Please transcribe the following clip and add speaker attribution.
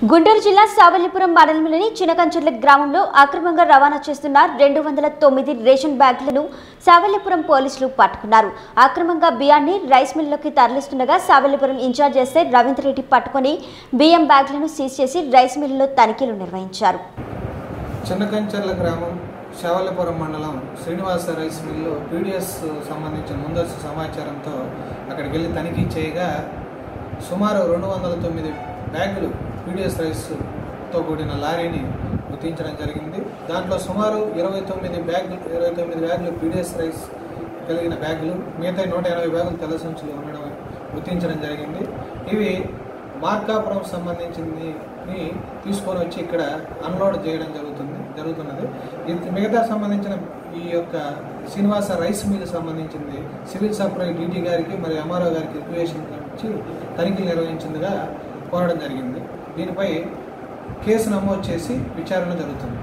Speaker 1: గుంటూరు జిల్లా సావల్లిపురం మండలంలోని చినకంచర్ల గ్రామంలో అక్రమంగా రవాణా చేస్తున్న 209 రేషన్ బ్యాగులను సావల్లిపురం పోలీసులు పట్టుకున్నారు. అక్రమంగా బియ్యాన్ని రైస్ మిల్లులోకి తరలిస్తుండగా సావల్లిపురం ఇన్ఛార్జ్ ఎస్ఐ రవీంద్ర రెడ్డి పట్టుకొని బియ్యం బ్యాగులను సీజ్ చేసి రైస్ మిల్లులో తనిఖీలు నిర్వహించారు.
Speaker 2: చినకంచర్ల గ్రామం సావల్లిపురం మండలం శ్రీనివాస రైస్ మిల్లు పీడిఎస్ సంబంధించిన ముందస్తు సమాచారంతో అక్కడికి వెళ్ళి తనిఖీ చేయగా సుమారు 209 బ్యాగులు పీడిఎస్ రైస్తో కూడిన లారీని గుర్తించడం జరిగింది. దాంట్లో సుమారు 29 బ్యాగులు పీడిఎస్ రైస్ కలిగిన బ్యాగులు, మిగతా 180 బ్యాగులు తెల్ల సంచులు ఉండడం గుర్తించడం జరిగింది. ఇవి మార్కాపురం సంబంధించింది తీసుకొని వచ్చి ఇక్కడ అన్లోడ్ చేయడం జరుగుతున్నది. మిగతా సంబంధించిన ఈ యొక్క శ్రీనివాస రైస్ మిల్ సంబంధించింది సివిల్ సప్లై డీటీ గారికి మరియు ఎంఆర్ఓ గారికి రిక్వెషన్ ఇచ్చి తనిఖీలు నిర్వహించిందిగా కోరడం జరిగింది. దీనిపై కేసు నమోదు చేసి విచారణ జరుగుతుంది.